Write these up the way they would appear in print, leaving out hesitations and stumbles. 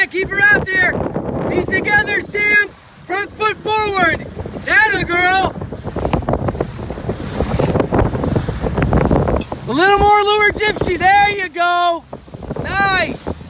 keep her out there. Feet together, Sam. Front foot forward. Atta girl. A little more lure, Gypsy. There you go. Nice.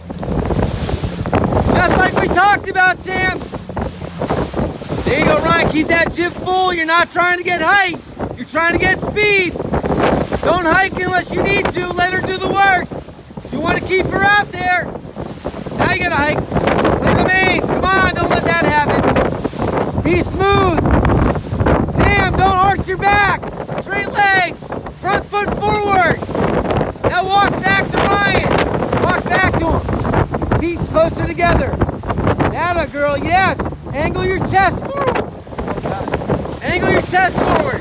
Just like we talked about, Sam. There you go, Ryan. Keep that jib full. You're not trying to get height. You're trying to get speed. Don't hike unless you need to. Let her do the work. You want to keep her out there. Now you gotta hike. Clear the main. Come on, don't let that happen. Be smooth. Sam, don't arch your back. Straight legs. Front foot forward. Now walk back to Ryan. Walk back to him. Feet closer together. Atta girl, yes. Angle your chest forward. Angle your chest forward.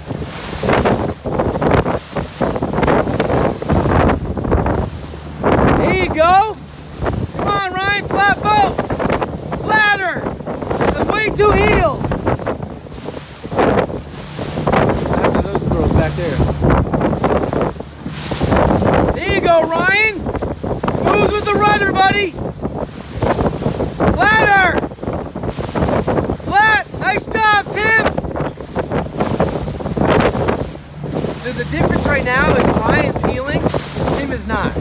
There you go. Come on, Ryan, flat boat. Flatter. That's way too heeled. After those girls back there. There you go, Ryan. Smooth with the rudder, buddy. Flatter. Flat. Nice job, Tim. So the difference right now is Ryan's heeling, Tim is not.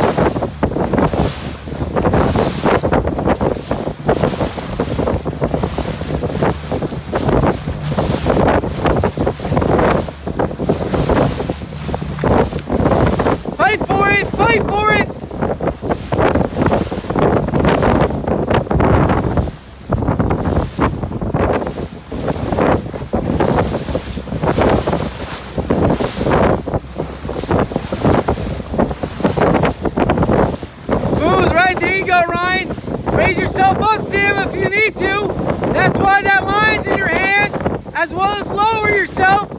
Fight for it! Fight for it! Smooth, right? There you go, Ryan. Raise yourself up, Sam, if you need to. That's why that line's in your hand, as well as lower yourself